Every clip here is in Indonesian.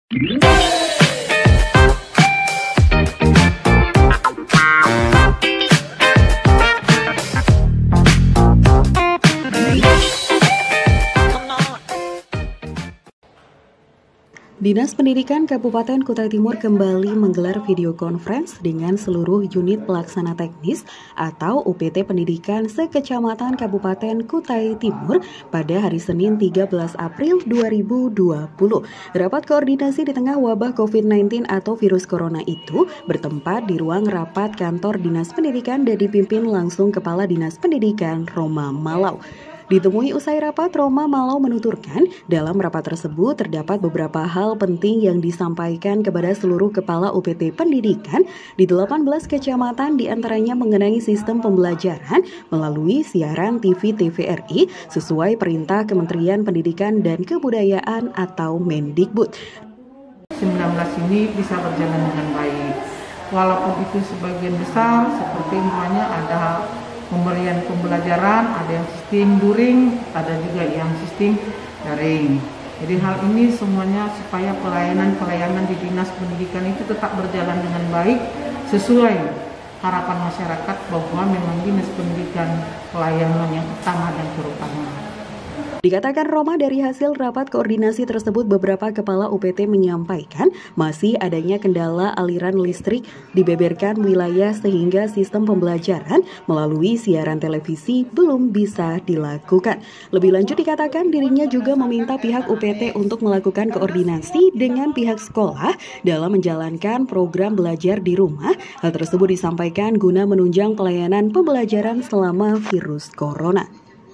Dinas Pendidikan Kabupaten Kutai Timur kembali menggelar video conference dengan seluruh unit pelaksana teknis atau UPT Pendidikan sekecamatan Kabupaten Kutai Timur pada hari Senin 13 April 2020. Rapat koordinasi di tengah wabah COVID-19 atau virus corona itu bertempat di ruang rapat kantor Dinas Pendidikan dan dipimpin langsung Kepala Dinas Pendidikan Roma Malau. Ditemui usai rapat, Roma Malau menuturkan dalam rapat tersebut terdapat beberapa hal penting yang disampaikan kepada seluruh kepala UPT pendidikan di 18 kecamatan, diantaranya mengenai sistem pembelajaran melalui siaran TV TVRI sesuai perintah Kementerian Pendidikan dan Kebudayaan atau Mendikbud. 19 ini bisa berjalan dengan baik, walaupun itu sebagian besar seperti namanya ada pemberian pembelajaran, ada yang sistem daring, ada juga yang sistem daring. Jadi hal ini semuanya supaya pelayanan di Dinas Pendidikan itu tetap berjalan dengan baik sesuai harapan masyarakat bahwa memang Dinas Pendidikan pelayanan yang utama dan terutama. Dikatakan Roma, dari hasil rapat koordinasi tersebut beberapa kepala UPT menyampaikan masih adanya kendala aliran listrik dibeberkan wilayah sehingga sistem pembelajaran melalui siaran televisi belum bisa dilakukan. Lebih lanjut dikatakan dirinya juga meminta pihak UPT untuk melakukan koordinasi dengan pihak sekolah dalam menjalankan program belajar di rumah. Hal tersebut disampaikan guna menunjang pelayanan pembelajaran selama virus corona.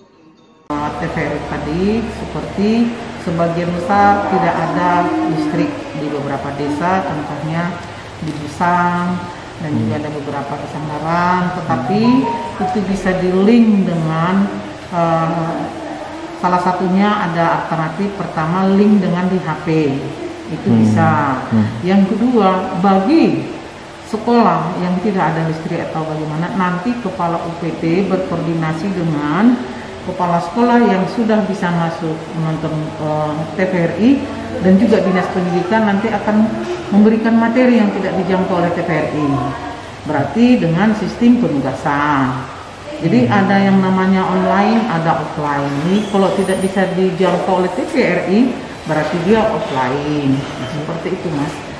TVRI tadi seperti sebagian besar tidak ada listrik di beberapa desa, contohnya di Busang dan juga ada beberapa di Sandaran, tetapi itu bisa di-link dengan salah satunya ada alternatif pertama link dengan di HP, itu bisa. Yang kedua, bagi sekolah yang tidak ada listrik atau bagaimana, nanti kepala UPT berkoordinasi dengan kepala sekolah yang sudah bisa masuk menonton TVRI dan juga Dinas Pendidikan nanti akan memberikan materi yang tidak dijangkau oleh TVRI. Berarti dengan sistem penugasan. Jadi ada yang namanya online, ada offline. Ini kalau tidak bisa dijangkau oleh TVRI, berarti dia offline. Seperti itu, Mas.